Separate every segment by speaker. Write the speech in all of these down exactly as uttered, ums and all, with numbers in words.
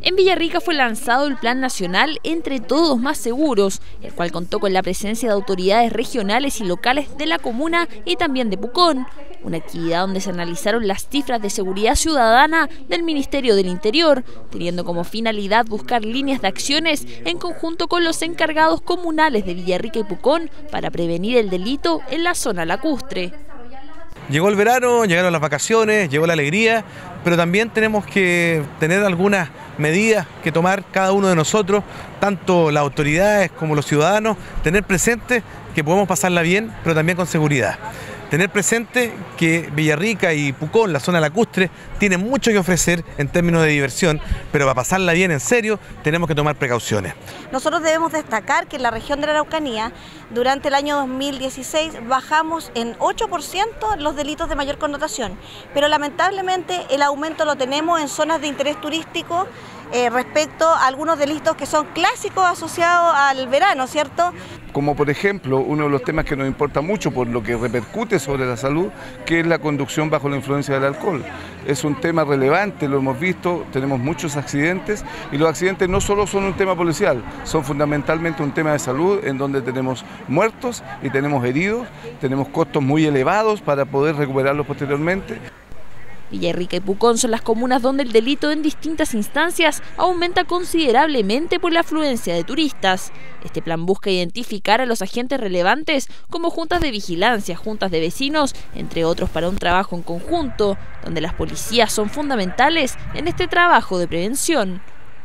Speaker 1: En Villarrica fue lanzado el Plan Nacional Entre Todos Más Seguros, el cual contó con la presencia de autoridades regionales y locales de la comuna y también de Pucón. Una actividad donde se analizaron las cifras de seguridad ciudadana del Ministerio del Interior, teniendo como finalidad buscar líneas de acciones en conjunto con los encargados comunales de Villarrica y Pucón para prevenir el delito en la zona lacustre.
Speaker 2: Llegó el verano, llegaron las vacaciones, llegó la alegría, pero también tenemos que tener algunas medidas que tomar cada uno de nosotros, tanto las autoridades como los ciudadanos, tener presente que podemos pasarla bien, pero también con seguridad. Tener presente que Villarrica y Pucón, la zona lacustre, tienen mucho que ofrecer en términos de diversión, pero para pasarla bien en serio tenemos que tomar precauciones.
Speaker 3: Nosotros debemos destacar que en la región de la Araucanía, durante el año dos mil dieciséis, bajamos en ocho por ciento los delitos de mayor connotación, pero lamentablemente el aumento lo tenemos en zonas de interés turístico eh, respecto a algunos delitos que son clásicos asociados al verano, ¿cierto?
Speaker 4: Como por ejemplo, uno de los temas que nos importa mucho por lo que repercute sobre la salud, que es la conducción bajo la influencia del alcohol. Es un tema relevante, lo hemos visto, tenemos muchos accidentes y los accidentes no solo son un tema policial, son fundamentalmente un tema de salud en donde tenemos muertos y tenemos heridos, tenemos costos muy elevados para poder recuperarlos posteriormente.
Speaker 1: Villarrica y Pucón son las comunas donde el delito en distintas instancias aumenta considerablemente por la afluencia de turistas. Este plan busca identificar a los agentes relevantes como juntas de vigilancia, juntas de vecinos, entre otros, para un trabajo en conjunto, donde las policías son fundamentales en este trabajo de prevención.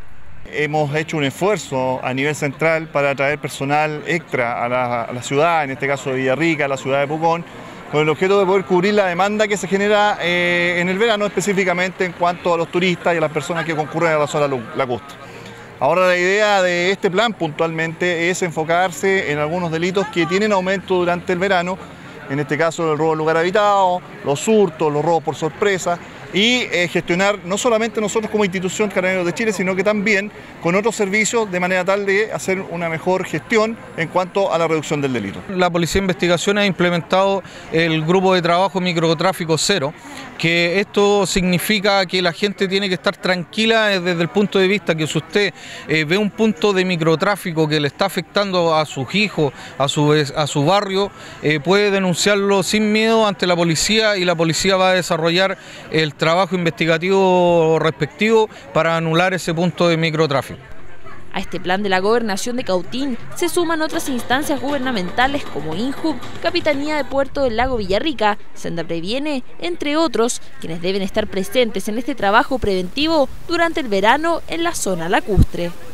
Speaker 5: Hemos hecho un esfuerzo a nivel central para traer personal extra a la, a la ciudad, en este caso de Villarrica, a la ciudad de Pucón, con el objeto de poder cubrir la demanda que se genera eh, en el verano, específicamente en cuanto a los turistas y a las personas que concurren a la zona lacustre. Ahora la idea de este plan puntualmente es enfocarse en algunos delitos que tienen aumento durante el verano, en este caso el robo en lugar habitado, los hurtos, los robos por sorpresa, y eh, gestionar no solamente nosotros como institución Carabineros de Chile, sino que también con otros servicios, de manera tal de hacer una mejor gestión en cuanto a la reducción del delito.
Speaker 6: La Policía de Investigación ha implementado el grupo de trabajo Microtráfico Cero, que esto significa que la gente tiene que estar tranquila desde el punto de vista que si usted eh, ve un punto de microtráfico que le está afectando a sus hijos, a su, a su barrio, eh, puede denunciarlo sin miedo ante la policía y la policía va a desarrollar el trabajo investigativo respectivo para anular ese punto de microtráfico.
Speaker 1: A este plan de la Gobernación de Cautín se suman otras instancias gubernamentales como INJUB, Capitanía de Puerto del Lago Villarrica, Senda Previene, entre otros, quienes deben estar presentes en este trabajo preventivo durante el verano en la zona lacustre.